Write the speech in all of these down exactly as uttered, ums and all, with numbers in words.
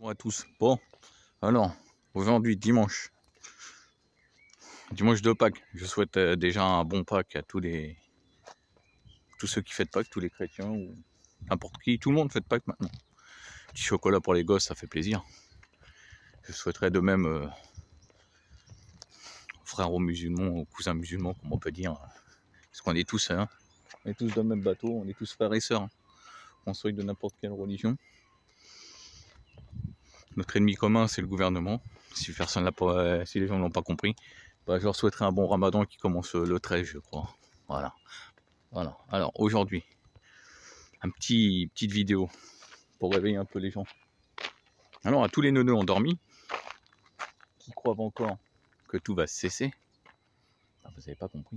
Bonjour à tous. Bon, alors, aujourd'hui, dimanche, dimanche de Pâques, je souhaite euh, déjà un bon Pâques à tous les, tous ceux qui fêtent Pâques, tous les chrétiens ou n'importe qui, tout le monde fête Pâques maintenant. Petit chocolat pour les gosses, ça fait plaisir. Je souhaiterais de même euh, aux frères aux musulmans, aux cousins musulmans, comme on peut dire, parce qu'on est tous, hein, on est tous dans le même bateau, on est tous frères et sœurs. Hein. On soit de n'importe quelle religion. Notre ennemi commun, c'est le gouvernement. Si personne l'a pas, si les gens ne l'ont pas compris, bah, je leur souhaiterais un bon ramadan qui commence le treize, je crois. Voilà. Voilà. Alors aujourd'hui, un petit petite vidéo pour réveiller un peu les gens. Alors à tous les neuneux endormis, qui croient encore que tout va cesser, bah, vous n'avez pas compris.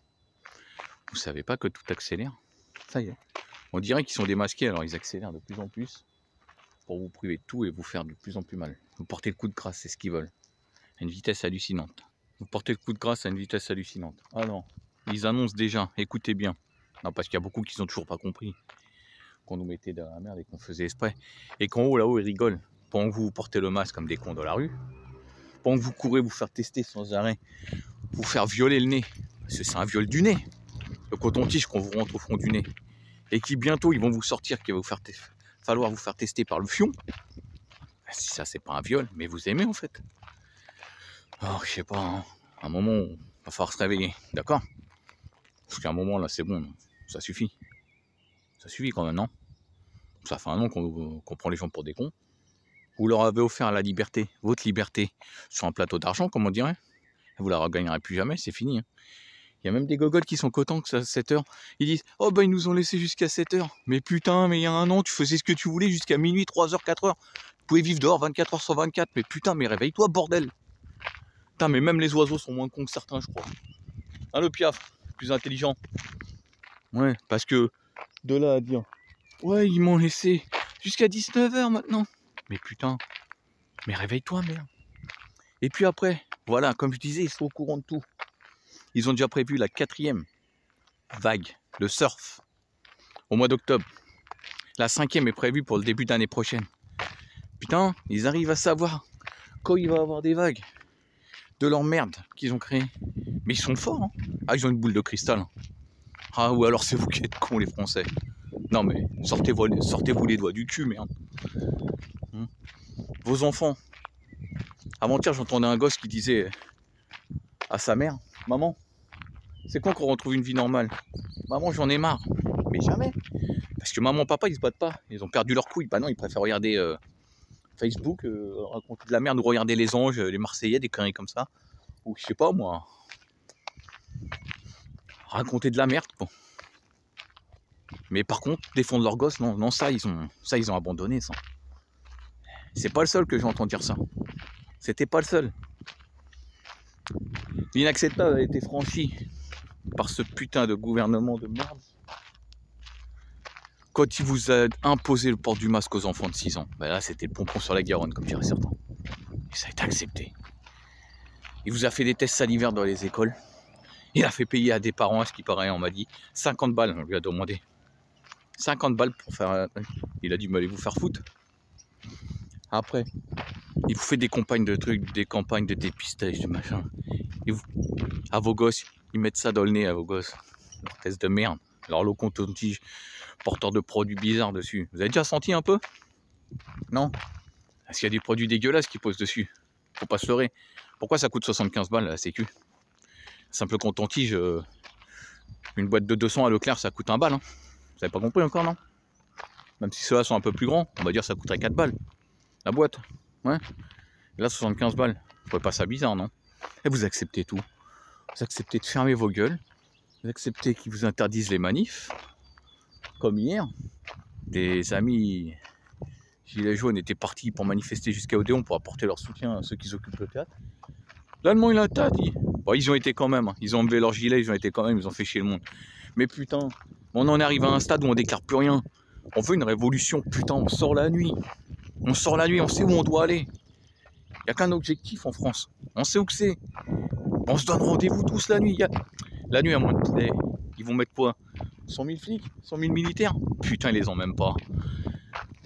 Vous savez pas que tout accélère. Ça y est. On dirait qu'ils sont démasqués, alors ils accélèrent de plus en plus pour vous priver de tout et vous faire de plus en plus mal. Vous portez le coup de grâce, c'est ce qu'ils veulent. À une vitesse hallucinante. Vous portez le coup de grâce à une vitesse hallucinante. Alors, ils annoncent déjà, écoutez bien. Non, parce qu'il y a beaucoup qui n'ont toujours pas compris qu'on nous mettait dans la merde et qu'on faisait exprès. Et qu'en haut, là-haut, ils rigolent. Pendant que vous portez le masque comme des cons dans la rue. Pendant que vous courez vous faire tester sans arrêt. Vous faire violer le nez. Parce que c'est un viol du nez. Le coton-tige qu'on vous rentre au fond du nez. Et qui bientôt, ils vont vous sortir, qu'il va vous faire falloir vous faire tester par le fion. Si ça, c'est pas un viol, mais vous aimez en fait. Alors, je sais pas, hein. À un moment, il va falloir se réveiller, d'accord? Parce qu'à un moment, là, c'est bon, ça suffit. Ça suffit quand même, non? Ça fait un an qu'on qu'on prend les gens pour des cons. Vous leur avez offert la liberté, votre liberté, sur un plateau d'argent, comme on dirait. Vous la regagnerez plus jamais, c'est fini. Hein. Il y a même des gogoles qui sont contents que ça sept heures. Ils disent « Oh bah ils nous ont laissé jusqu'à sept heures. » Mais putain, mais il y a un an, tu faisais ce que tu voulais jusqu'à minuit, trois heures, quatre heures. Tu pouvais vivre dehors vingt-quatre heures sur vingt-quatre. Mais putain, mais réveille-toi, bordel. Putain, mais même les oiseaux sont moins cons que certains, je crois. Hein, le Piaf, plus intelligent. Ouais, parce que de là à dire « Ouais, ils m'ont laissé jusqu'à dix-neuf heures maintenant. » Mais putain, mais réveille-toi, merde. Et puis après, voilà, comme je disais, ils sont au courant de tout. Ils ont déjà prévu la quatrième vague, le surf, au mois d'octobre. La cinquième est prévue pour le début d'année prochaine. Putain, ils arrivent à savoir quand il va y avoir des vagues de leur merde qu'ils ont créé. Mais ils sont forts, hein. Ah, ils ont une boule de cristal. Ah, ou alors c'est vous qui êtes cons, les Français. Non mais, sortez-vous sortez-vous les doigts du cul, merde. Hum. Vos enfants. Avant-hier, j'entendais un gosse qui disait à sa mère, « Maman, c'est quand qu'on retrouve une vie normale? Maman, j'en ai marre. » Mais jamais. Parce que maman et papa, ils se battent pas. Ils ont perdu leur couille. Bah non, ils préfèrent regarder euh, Facebook, euh, raconter de la merde, ou regarder les anges, les Marseillais, des conneries comme ça. Ou je sais pas moi. Raconter de la merde, quoi. Mais par contre, défendre leurs gosses, non, non, ça, ils ont, ça, ils ont abandonné, ça. C'est pas le seul que j'ai entendu dire ça. C'était pas le seul. L'inacceptable a été franchi par ce putain de gouvernement de merde. Quand il vous a imposé le port du masque aux enfants de six ans, ben là c'était le pompon sur la Garonne, comme diraient certains. Et ça a été accepté. Il vous a fait des tests salivaires dans les écoles. Il a fait payer à des parents, à ce qui paraît, on m'a dit, cinquante balles, on lui a demandé. cinquante balles pour faire... Il a dit, mais allez vous faire foutre. Après, il vous fait des campagnes de trucs, des campagnes de dépistage, de machin. Et vous, à vos gosses, ils mettent ça dans le nez à vos gosses. Leur test de merde. Alors le coton-tige, porteur de produits bizarres dessus. Vous avez déjà senti un peu? Non? Parce qu'il y a des produits dégueulasses qui posent dessus. Faut pas se leurrer. Pourquoi ça coûte soixante-quinze balles la sécu? Simple coton-tige, euh, une boîte de deux cents à Leclerc, ça coûte un balle. Hein. Vous avez pas compris encore, non? Même si ceux-là sont un peu plus grands, on va dire que ça coûterait quatre balles. La boîte. Ouais. Et là, soixante-quinze balles. Vous trouvez pas ça bizarre, non? Et vous acceptez tout. Vous acceptez de fermer vos gueules. Vous acceptez qu'ils vous interdisent les manifs. Comme hier. Des amis gilets jaunes étaient partis pour manifester jusqu'à Odéon pour apporter leur soutien à ceux qui occupent le théâtre. L'Allemand, il a interdit. Bon, ils ont été quand même. Hein. Ils ont enlevé leurs gilets, ils ont été quand même, ils ont fait chier le monde. Mais putain, on en arrive à un stade où on déclare plus rien. On veut une révolution. Putain, on sort la nuit. On sort la nuit, on sait où on doit aller. Il n'y a qu'un objectif en France. On sait où que c'est. On se donne rendez-vous tous la nuit. A... La nuit, à moins de poulet, ils vont mettre quoi? cent mille flics? cent mille militaires? Putain, ils les ont même pas.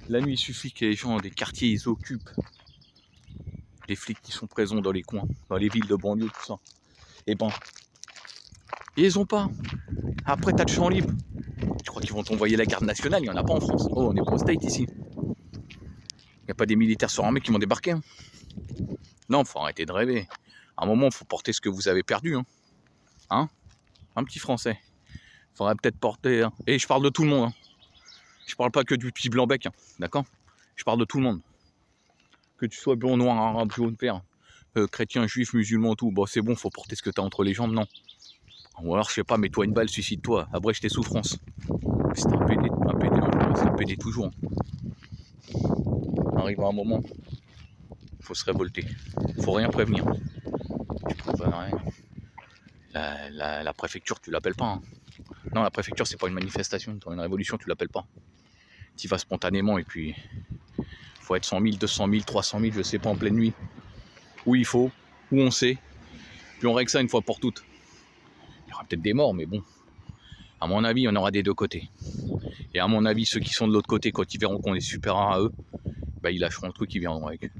La nuit, il suffit que les gens des quartiers, ils occupent. Les flics qui sont présents dans les coins, dans les villes de banlieue, tout ça. Et ben, ils les ont pas. Après, t'as le champ libre. Tu crois qu'ils vont t'envoyer la garde nationale? Il n'y en a pas en France. Oh, on est pas au State ici. Il n'y a pas des militaires surarmés qui vont débarquer. Hein. Non, faut arrêter de rêver. À un moment, il faut porter ce que vous avez perdu. Hein, hein un petit Français. Il faudrait peut-être porter... Hein. Et je parle de tout le monde. Hein. Je parle pas que du petit blanc-bec. Hein. D'accord? Je parle de tout le monde. Que tu sois blanc, noir, arabe, jaune, vert, euh, chrétien, juif, musulman, tout. Bon, c'est bon, faut porter ce que tu as entre les jambes, non. Ou alors, je sais pas, mets-toi une balle, suicide-toi, abrège tes souffrances. C'est un P D, un P D, c'est un P D toujours. Arrive à un moment, faut se révolter. Faut rien prévenir. Tu prouves rien. La, la, la préfecture, tu l'appelles pas. Hein. Non, la préfecture, c'est pas une manifestation. Dans une révolution, tu l'appelles pas. Tu y vas spontanément et puis... faut être cent mille, deux cent mille, trois cent mille, je sais pas, en pleine nuit. Où il faut, où on sait. Puis on règle ça une fois pour toutes. Il y aura peut-être des morts, mais bon. À mon avis, il y en aura des deux côtés. Et à mon avis, ceux qui sont de l'autre côté, quand ils verront qu'on est supérieur à eux, bah, ils lâcheront le truc, ils viendront avec.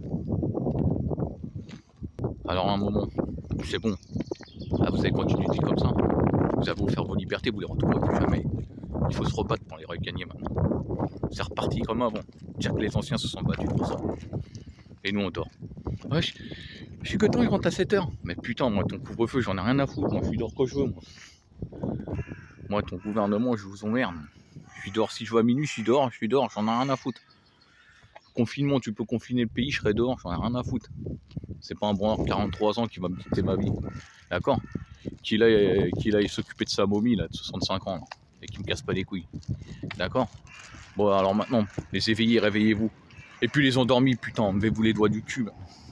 Alors à un moment, c'est bon. Là, vous allez continuer de vivre comme ça. Vous allez vous faire vos libertés, vous les retrouverez plus jamais. Il faut se rebattre pour les regagner maintenant. C'est reparti comme avant. Dire que les anciens se sont battus pour ça. Et nous on dort. Ouais, je, je suis que temps, il rentre à sept heures. Mais putain, moi ton couvre-feu, j'en ai rien à foutre. Moi je suis dehors quand je veux. Moi, moi ton gouvernement, je vous emmerde. Je suis dehors si je veux à minuit, je suis dehors, je suis dehors, j'en ai rien à foutre. Confinement, tu peux confiner le pays, je serai dehors, j'en ai rien à foutre. C'est pas un branleur de quarante-trois ans qui va me quitter ma vie. D'accord? Qu'il aille, qu'il aille s'occuper de sa momie là, de soixante-cinq ans. Là, et qui me casse pas les couilles. D'accord? Bon alors maintenant, les éveillés, réveillez-vous. Et puis les endormis, putain, enlevez-vous les doigts du cul. Là.